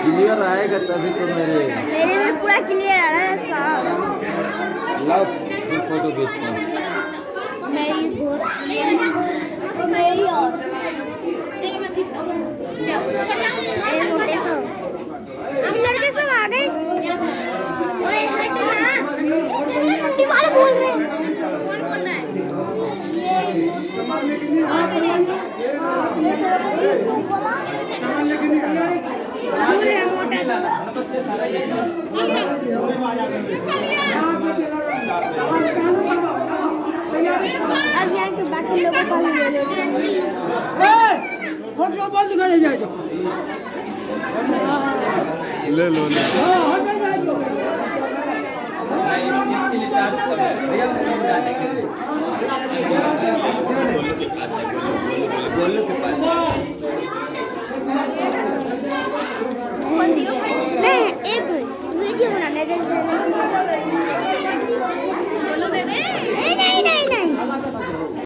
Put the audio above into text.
Clear आएगा तभी तो मेरे में पूरा क्लियर आ रहा है साफ। लव फोटो भेजता हूँ। मेरी और हम लड़के सब आ गए। ओए हट ना, मुट्ठी वाले बोल रहे हैं। कौन बोल रहा है? सामान लेके नहीं मोटा अब यहाँ के बाकी लोगों का भी ले लेते हैं। फोटो बंद करे जाए तो ले लो ले। इसके लिए चार्ज कर भैया जाने के लिए गोलू के पास